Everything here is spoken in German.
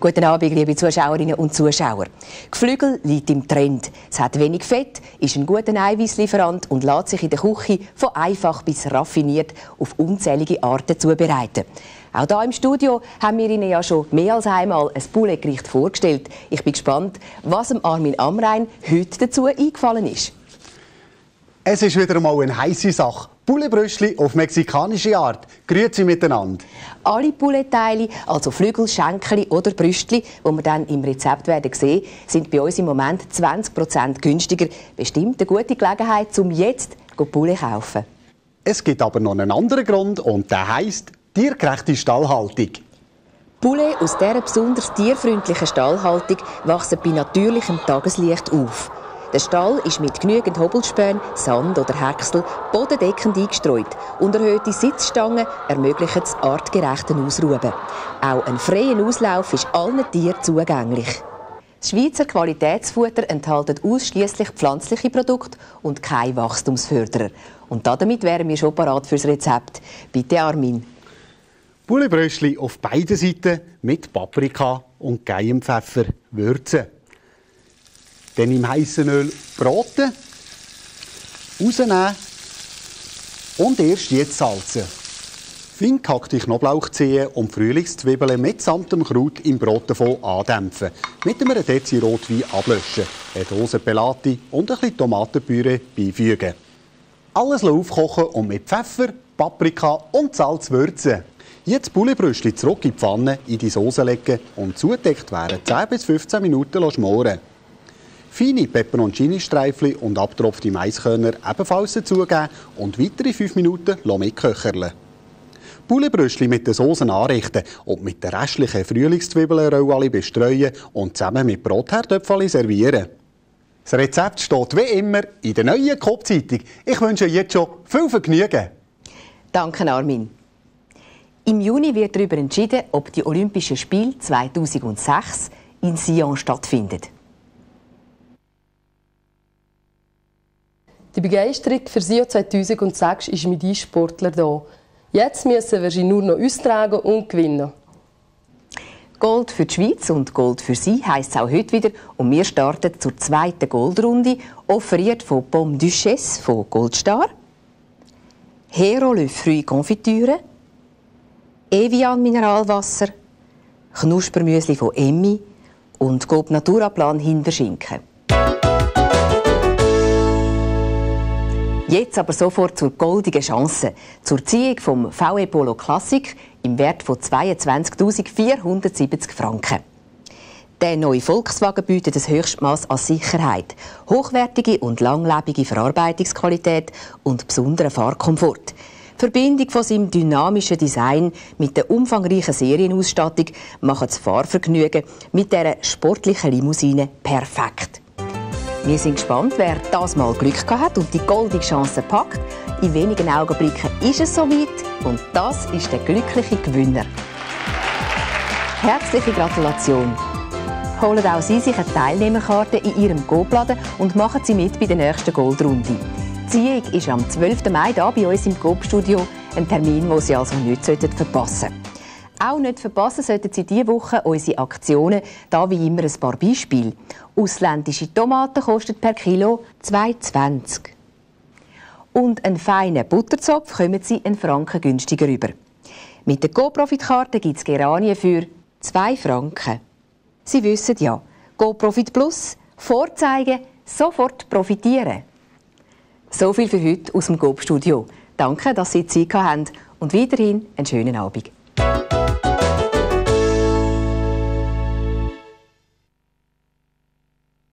Guten Abend, liebe Zuschauerinnen und Zuschauer. Geflügel liegt im Trend. Es hat wenig Fett, ist ein guter Eiweißlieferant und lässt sich in der Küche von einfach bis raffiniert auf unzählige Arten zubereiten. Auch hier im Studio haben wir Ihnen ja schon mehr als einmal ein Poulet-Gericht vorgestellt. Ich bin gespannt, was dem Armin Amrein heute dazu eingefallen ist. Es ist wieder einmal eine heisse Sache. Pouletbrüstli auf mexikanische Art. Grüezi miteinander. Alle Poulet-Teile, also Flügel, Schenkel oder Brüstli, die wir dann im Rezept werden sehen, sind bei uns im Moment 20% günstiger. Bestimmt eine gute Gelegenheit, um jetzt Poulet zu kaufen. Es gibt aber noch einen anderen Grund und der heisst tiergerechte Stallhaltung. Poulet aus dieser besonders tierfreundlichen Stallhaltung wachsen bei natürlichem Tageslicht auf. Der Stall ist mit genügend Hobelspänen, Sand oder Häcksel bodendeckend eingestreut und erhöhte Sitzstangen ermöglichen das artgerechte Ausruhen. Auch ein freier Auslauf ist allen Tieren zugänglich. Das Schweizer Qualitätsfutter enthält ausschließlich pflanzliche Produkte und keine Wachstumsförderer. Und damit wären wir schon parat fürs Rezept. Bitte, Armin. Pouletbrüstli auf beiden Seiten mit Paprika und Cayennepfeffer würzen. Dann im heißen Öl braten, rausnehmen und erst jetzt salzen. Fein gehackte Knoblauchzehen und Frühlingszwiebeln mitsamt dem Kraut im Brotfond andämpfen. Mit einem Dezi Rotwein ablöschen, eine Dose Pelati und ein bisschen Tomatenpüree beifügen. Alles aufkochen und mit Pfeffer, Paprika und Salz würzen. Jetzt Pouletbrüstli zurück in die Pfanne in die Soße legen und zugedeckt werden 10 bis 15 Minuten schmoren. Feine Peperoncini-Streifchen und abgetropfte Maiskörner ebenfalls dazugeben und weitere 5 Minuten mitköcherle. Pouletbrüstli mit der Soße anrichten und mit den restlichen Frühlingszwiebeln bestreuen und zusammen mit Brotherdöpfchen servieren. Das Rezept steht wie immer in der neuen Coop-Zeitung. Ich wünsche jetzt schon viel Vergnügen. Danke, Armin. Im Juni wird darüber entschieden, ob die Olympischen Spiele 2006 in Sion stattfinden. Die Begeisterung für Sion 2006 ist mit uns Sportler da. Jetzt müssen wir sie nur noch austragen und gewinnen. Gold für die Schweiz und Gold für Sie heisst es auch heute wieder. Und wir starten zur zweiten Goldrunde, offeriert von Pomme Duchesse von Goldstar, Hero Le Fruit Confitüre, Evian Mineralwasser, Knuspermüsli von Emmi und Coop Naturaplan Hinterschinken. Jetzt aber sofort zur goldigen Chance, zur Ziehung vom VW Polo Classic im Wert von 22.470 Franken. Der neue Volkswagen bietet ein Höchstmaß an Sicherheit, hochwertige und langlebige Verarbeitungsqualität und besonderen Fahrkomfort. Die Verbindung von seinem dynamischen Design mit der umfangreichen Serienausstattung macht das Fahrvergnügen mit dieser sportlichen Limousine perfekt. Wir sind gespannt, wer das mal Glück gehabt hat und die goldige Chance packt. In wenigen Augenblicken ist es soweit und das ist der glückliche Gewinner. Herzliche Gratulation! Holen auch Sie sich eine Teilnehmerkarte in Ihrem Coop-Laden und machen Sie mit bei der nächsten Goldrunde. Die Ziehung ist am 12. Mai hier bei uns im Coop-Studio, ein Termin, den Sie also nicht verpassen sollten. Auch nicht verpassen sollten Sie diese Woche unsere Aktionen, da wie immer ein paar Beispiele. Ausländische Tomaten kosten per Kilo 2,20. Und einen feinen Butterzopf kommen Sie einen Franken günstiger rüber. Mit der GoProfit-Karte gibt es Geranien für 2 Franken. Sie wissen ja, GoProfit Plus, vorzeigen, sofort profitieren. So viel für heute aus dem Coop-Studio. Danke, dass Sie Zeit hatten und weiterhin einen schönen Abend.